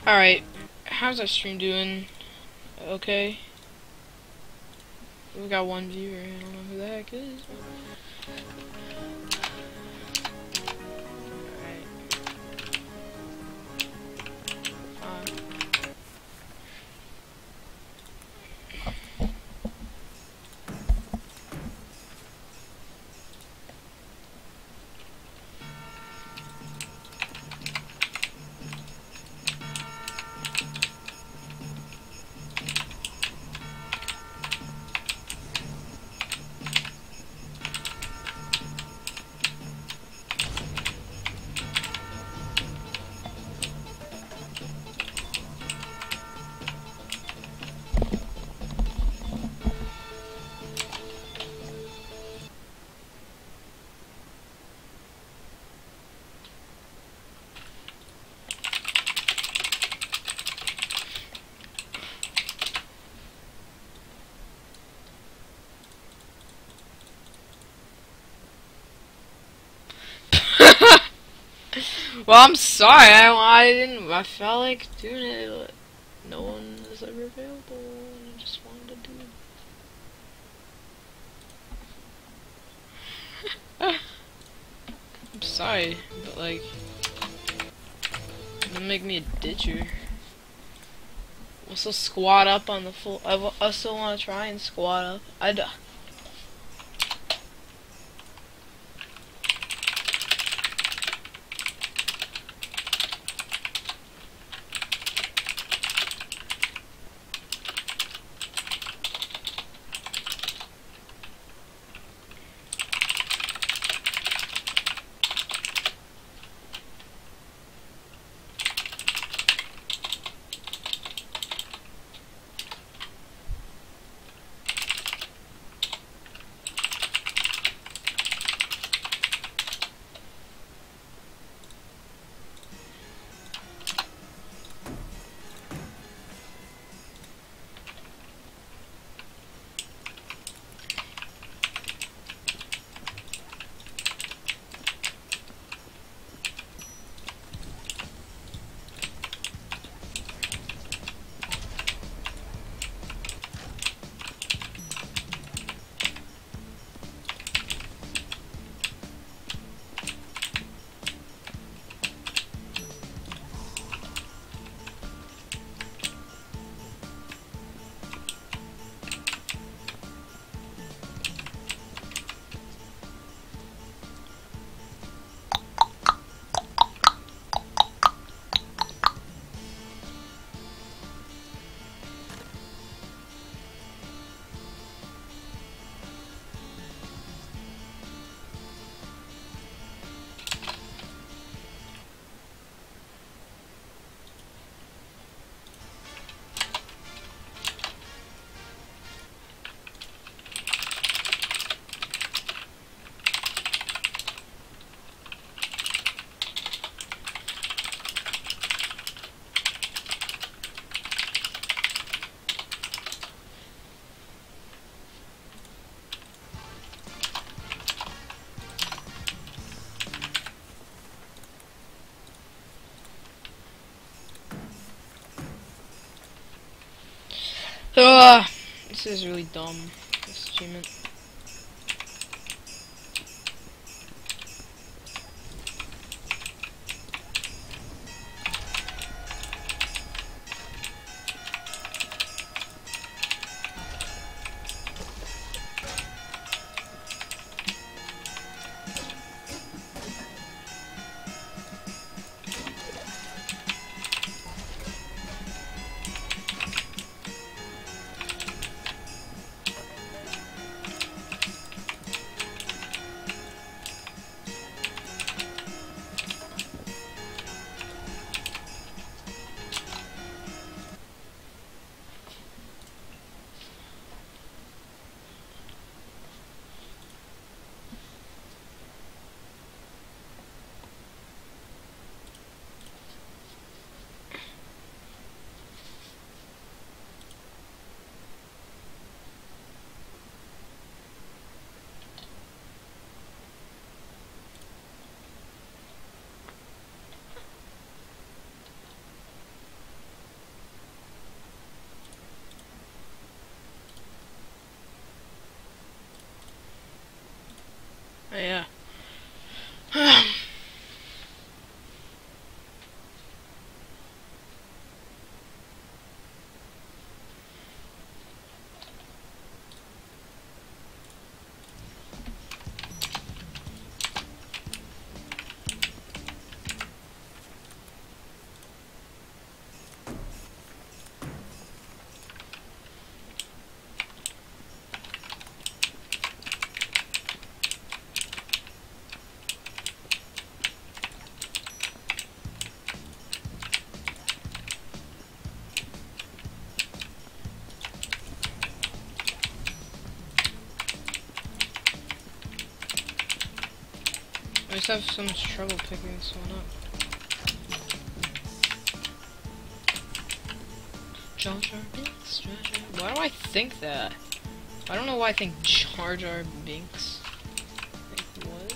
Alright, how's our stream doing? Okay. We got one viewer, I don't know who the heck is. Alright. Well, I'm sorry, I felt like doing it, but no one is ever available, and I just wanted to do it. I'm sorry, but like, don't make me a ditcher. Also squat up on the full, I also want to try and squat up. This is really dumb, this achievement. just have so much trouble picking this one up. Jar Jar Binks, Jar Jar. Why do I think that? I don't know why I think Jar Jar Binks. Like, what?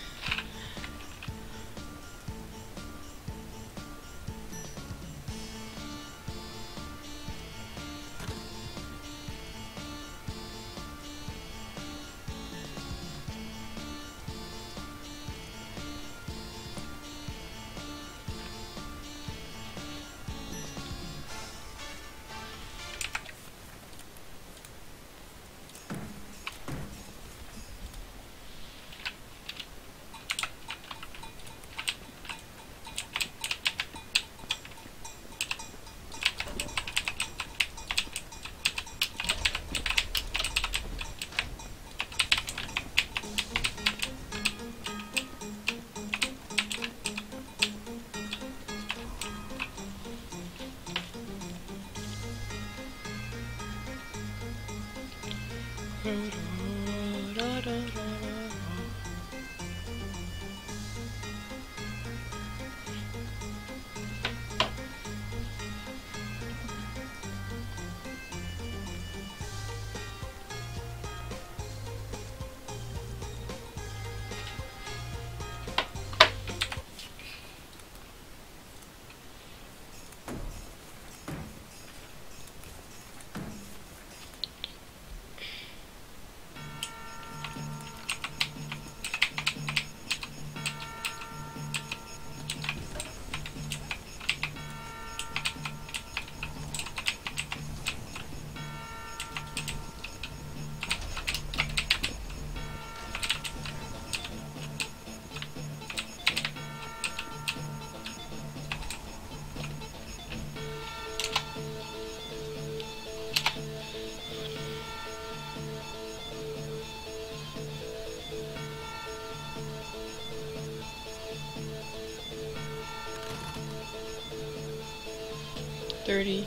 $30.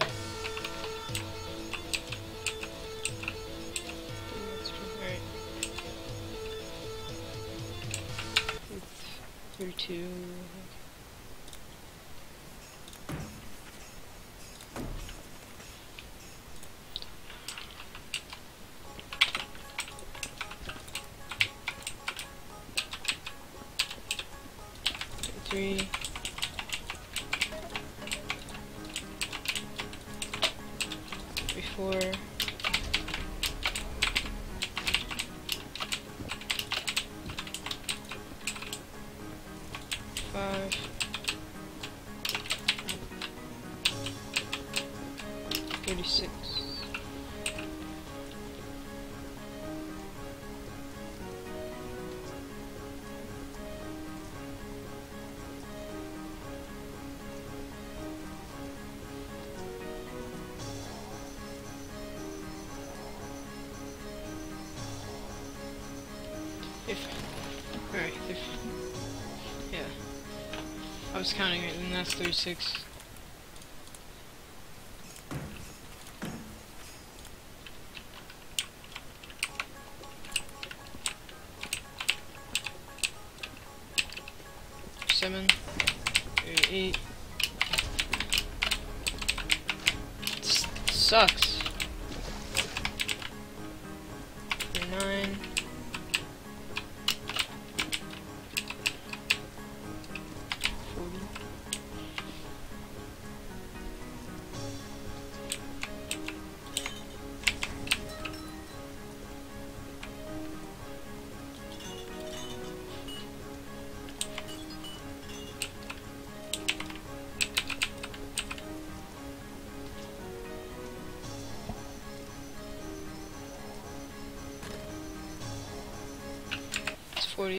Alright. 32. Three. 4. 5. 36. Alright, yeah. I was counting it, and that's 36. Seven, 8. Sucks.